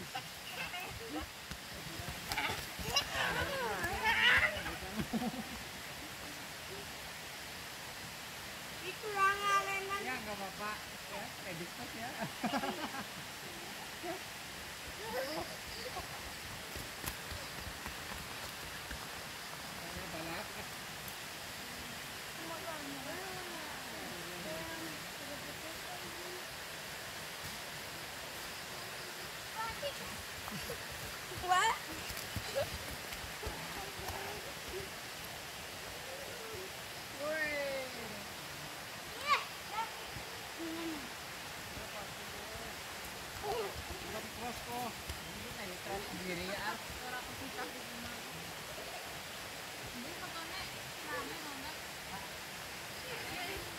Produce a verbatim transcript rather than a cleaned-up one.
Itu yang ngalenan. Ya nggak apa-apa ya, edit ya. Balap. What? Sendiri ya. Orang kita di rumah. Ini fotonya rame banget.